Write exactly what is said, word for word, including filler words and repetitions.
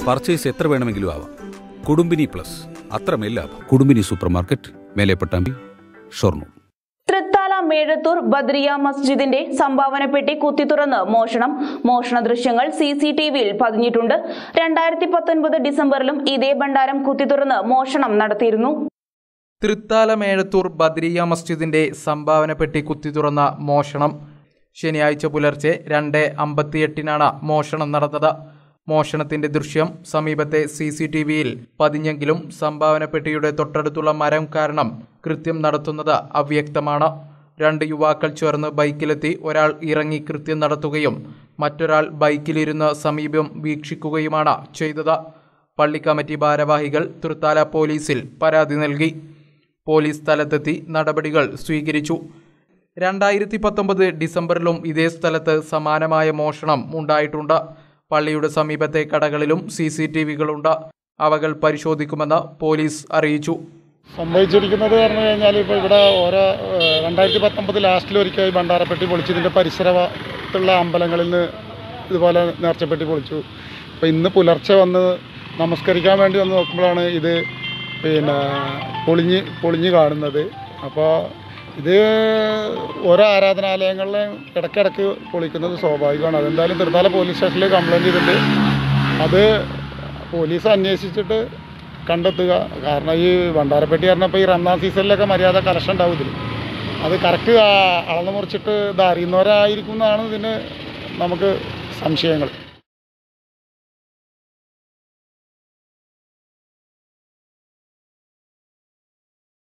Purchase എത്ര വേണമെങ്കിലും ആവാം. കുടുംബിനി പ്ലസ്, അത്രമേൽ ലാഭം. Kudumbini supermarket, Melepattambi, Shoranur. തൃത്താല മേഴത്തൂർ ബദ്രിയ മസ്ജിദിന്റെ സംഭാവന പെട്ടി കുത്തിത്തുറന്ന് മോഷണം. മോഷണ ദൃശ്യങ്ങൾ സി സി ടി വിയിൽ പതിഞ്ഞിട്ടുണ്ട്. രണ്ടായിരത്തി പത്തൊൻപത് ഡിസംബറിലും ഇതേ ഭണ്ഡാരം കുത്തിത്തുറന്ന് മോഷണം നടത്തിയിരുന്നു. തൃത്താല മേഴത്തൂർ ബദ്രിയ മസ്ജിദിന്റെ സംഭാവന പെട്ടി കുത്തിത്തുറന്ന മോഷണം. ശനിയാഴ്ച പുലർച്ചെ രണ്ട് അമ്പത്തിയെട്ടിനാണ് മോഷണം നടന്നത്. മോഷണത്തിന്റെ ദൃശ്യം സമീപത്തെ സി സി ടി വിയിൽ പതിഞ്ഞെങ്കിലും സംഭാവന പെട്ടിയുടെ തൊട്ടടുത്തുള്ള മരം കാരണം കൃത്യം നടത്തുന്നത് അവ്യക്തമാണ്. രണ്ട് യുവാക്കൾ ചേർന്ന് ബൈക്കിലെത്തി ഒരാൾ ഇറങ്ങി കൃത്യം നടത്തുകയും മറ്റൊരാൾ ബൈക്കിലിരുന്ന് സമീപം വീക്ഷിക്കുകയുമാണ് ചെയ്തത്. പള്ളി കമ്മിറ്റി ഭാരവാഹികൾ തൃത്താല പോലീസിൽ പരാതി നൽകി. പോലീസ് സ്ഥലത്തെത്തി നടപടികൾ സ്വീകരിച്ചു. രണ്ടായിരത്തി പത്തൊമ്പത് ഡിസംബറിലും ഇതേ സ്ഥലത്ത് സമാനമായ മോഷണം ഉണ്ടായിട്ടുണ്ട്. പള്ളിയുടെ സമീപത്തെ കടകളിലും സി സി ടി വികളുണ്ട്. അവകൾ പരിശോധിക്കുമെന്ന് പോലീസ് അറിയിച്ചു. സംഭവിച്ചിരിക്കുന്നത് പറഞ്ഞു കഴിഞ്ഞാൽ ഇപ്പോൾ ഇവിടെ ഓരോ രണ്ടായിരത്തി പത്തൊമ്പത് ലാസ്റ്റിലൊരിക്കൽ ഭണ്ഡാരപ്പെട്ടി പൊളിച്ചു. ഇതിൻ്റെ പരിസരത്തുള്ള അമ്പലങ്ങളിൽ നിന്ന് ഇതുപോലെ നേർച്ചപ്പെട്ടി പൊളിച്ചു. അപ്പോൾ ഇന്ന് പുലർച്ചെ വന്ന് നമസ്കരിക്കാൻ വേണ്ടി വന്ന് നോക്കുമ്പോഴാണ് ഇത് പിന്നെ പൊളിഞ്ഞ് പൊളിഞ്ഞ് കാണുന്നത്. അപ്പോൾ ഇത് ഓരോ ആരാധനാലയങ്ങളിലും ഇടയ്ക്കിടയ്ക്ക് പൊളിക്കുന്നത് സ്വാഭാവികമാണ്. അതെന്തായാലും തൃത്താല പോലീസ് സ്റ്റേഷനിൽ കംപ്ലയിൻറ്റ് ചെയ്തിട്ട് അത് പോലീസ് അന്വേഷിച്ചിട്ട് കണ്ടെത്തുക. കാരണം ഈ ഭണ്ഡാരപ്പെട്ടി പറഞ്ഞപ്പോൾ ഈ റംസാൻ സീസണിലൊക്കെ മര്യാദ കലക്ഷൻ ഉണ്ടാവും ഇതിൽ. അത് കറക്റ്റ് അളന്ന് മുറിച്ചിട്ട് ഇത് അറിയുന്നവരായിരിക്കും എന്നാണ് ഇതിന് നമുക്ക് സംശയങ്ങൾ.